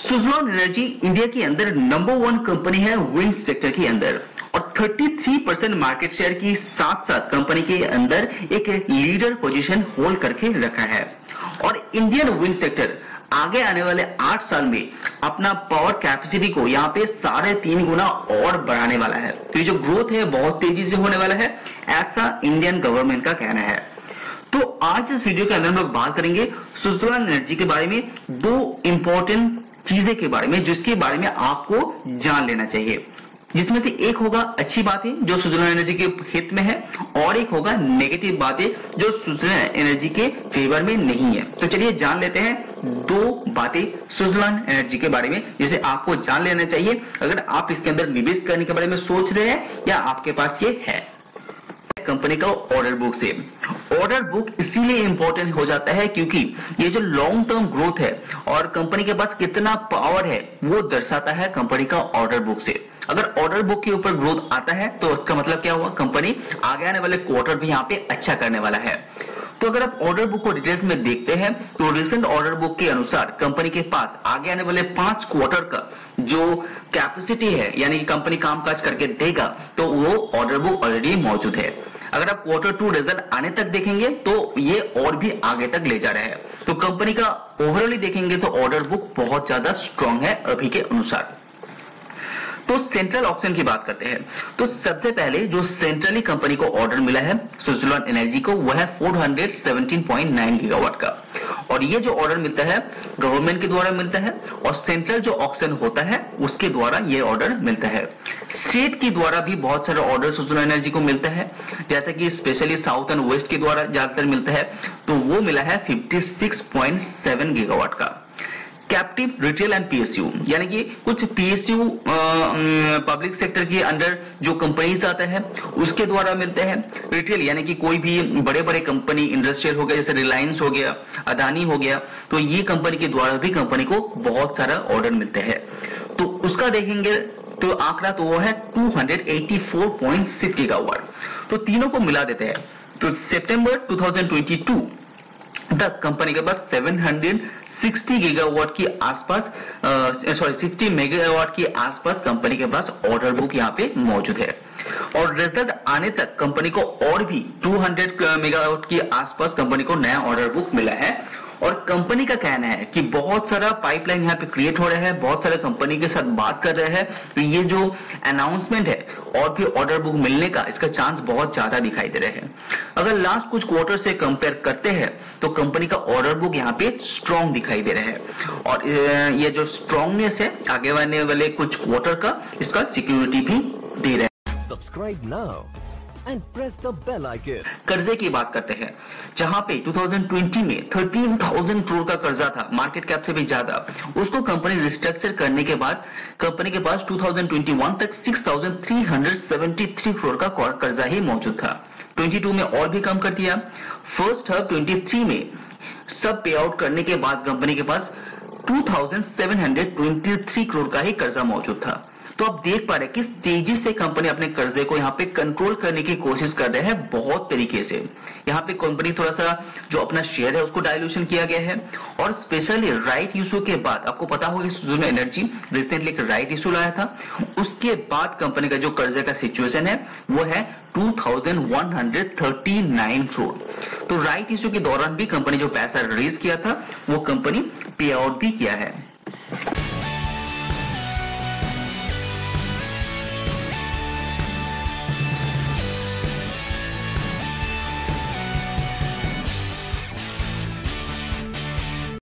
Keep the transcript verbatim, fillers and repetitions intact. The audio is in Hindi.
सुज़लोन एनर्जी इंडिया के अंदर नंबर वन कंपनी है विंड सेक्टर के अंदर और तैंतीस परसेंट मार्केट शेयर की साथ साथ कंपनी के अंदर एक लीडर पोजीशन होल्ड करके रखा है। और इंडियन विंड सेक्टर आगे आने वाले आठ साल में अपना पावर कैपेसिटी को यहाँ पे साढ़े तीन गुना और बढ़ाने वाला है। तो ये जो ग्रोथ है बहुत तेजी से होने वाला है, ऐसा इंडियन गवर्नमेंट का कहना है। तो आज इस वीडियो के अंदर हम लोग बात करेंगे सुज़लोन एनर्जी के बारे में, दो इंपॉर्टेंट चीजें के बारे में जिसके बारे में आपको जान लेना चाहिए, जिसमें से एक होगा अच्छी बातें जो सुज़लोन एनर्जी के हित में है और एक होगा नेगेटिव बातें जो सुज़लोन एनर्जी के फेवर में नहीं है। तो चलिए जान लेते हैं दो बातें सुज़लोन एनर्जी के बारे में जिसे आपको जान लेना चाहिए अगर आप इसके अंदर निवेश करने के बारे में सोच रहे हैं या आपके पास ये है। कंपनी का ऑर्डर बुक से ऑर्डर बुक इसीलिए इंपॉर्टेंट हो जाता है क्योंकि ये जो लॉन्ग टर्म ग्रोथ है और कंपनी के पास कितना पावर है वो दर्शाता है कंपनी का ऑर्डर बुक से। अगर ऑर्डर बुक के ऊपर ग्रोथ आता है तो उसका मतलब क्या हुआ, कंपनी आगे आने वाले क्वार्टर भी यहाँ पे अच्छा करने वाला है। तो अगर आप ऑर्डर बुक को डिटेल्स में देखते हैं तो रिसेंट ऑर्डर बुक के अनुसार कंपनी के पास आगे आने वाले पांच क्वार्टर का जो कैपेसिटी है यानी कि कंपनी कामकाज करके देगा तो वो ऑर्डर बुक ऑलरेडी मौजूद है। अगर आप क्वार्टर टू रिजल्ट आने तक देखेंगे तो ये और भी आगे तक ले जा रहा है। तो कंपनी का ओवरऑल देखेंगे तो ऑर्डर बुक बहुत ज्यादा स्ट्रांग है अभी के अनुसार। तो सेंट्रल ऑक्शन की बात करते हैं तो सबसे पहले जो सेंट्रली कंपनी को ऑर्डर मिला है सुज़लोन एनर्जी को वह है चार सौ सत्रह पॉइंट नौ गीगावाट का और ये जो ऑर्डर मिलता है गवर्नमेंट के द्वारा मिलता है और सेंट्रल जो ऑक्शन होता है उसके द्वारा ये ऑर्डर मिलता है। स्टेट के द्वारा भी बहुत सारे ऑर्डर सुज़लोन एनर्जी को मिलता है जैसे कि स्पेशली साउथ एंड वेस्ट के द्वारा ज्यादातर मिलता है तो वो मिला है छप्पन पॉइंट सात गीगावाट का। कैप्टिव रिटेल एंड पीएसयू यानी कि कुछ पीएसयू पब्लिक सेक्टर के अंडर जो कंपनीज आता है उसके द्वारा मिलते हैं। रिटेल यानी कि कोई भी बड़े बड़े कंपनी इंडस्ट्रियल हो गया जैसे रिलायंस हो गया, अदानी हो गया, तो ये कंपनी के द्वारा भी कंपनी को बहुत सारा ऑर्डर मिलते हैं। तो उसका देखेंगे तो आंकड़ा तो वो है दो सौ चौरासी पॉइंट छह गीगावाट। तो तीनों को मिला देते हैं तो सितंबर दो हज़ार बाईस तक कंपनी के पास सात सौ साठ गीगावाट की आसपास सॉरी साठ मेगावाट की आसपास कंपनी के पास ऑर्डर बुक यहाँ पे मौजूद है और रिजल्ट आने तक कंपनी को और भी दो सौ मेगावाट की आसपास कंपनी को नया ऑर्डर बुक मिला है। और कंपनी का कहना है कि बहुत सारा पाइपलाइन यहाँ पे क्रिएट हो रहा है, बहुत सारे कंपनी के साथ बात कर रहे हैं तो ये जो अनाउंसमेंट है और भी ऑर्डर बुक मिलने का इसका चांस बहुत ज्यादा दिखाई दे रहे हैं। अगर लास्ट कुछ क्वार्टर से कंपेयर करते हैं तो कंपनी का ऑर्डर बुक यहाँ पे स्ट्रॉन्ग दिखाई दे रहा है और ये जो स्ट्रॉन्गनेस है आगे आने वाले कुछ क्वार्टर का इसका सिक्योरिटी भी दे रहा है। Subscribe now and press the bell icon. कर्जे की बात करते हैं जहां पे दो हज़ार बीस में तेरह हज़ार करोड़ का कर्जा था, मार्केट कैप से भी ज्यादा, उसको कंपनी रिस्ट्रक्चर करने के बाद कंपनी के पास दो हज़ार इक्कीस तक छह हज़ार तीन सौ तिहत्तर करोड़ का कर्जा ही मौजूद था। बाईस में और भी कम कर दिया। फर्स्ट हाफ तेईस में सब पे आउट करने के बाद कंपनी के पास दो हज़ार सात सौ तेईस करोड़ का ही कर्जा मौजूद था। तो आप देख पा रहे हैं किस तेजी से कंपनी अपने कर्जे को यहाँ पे कंट्रोल करने की कोशिश कर रहे हैं बहुत तरीके से। यहाँ पे कंपनी थोड़ा सा जो अपना शेयर है उसको डायल्यूशन किया गया है और स्पेशली राइट इशू के बाद आपको पता होगा सुज़लोन एनर्जी रिसेंटली एक राइट इशू लाया था, उसके बाद कंपनी का जो कर्जे का सिचुएशन है वो है दो हज़ार एक सौ उनतालीस करोड़। तो राइट इशू के दौरान भी कंपनी जो पैसा रिलीज किया था वो कंपनी पे आउट भी किया है।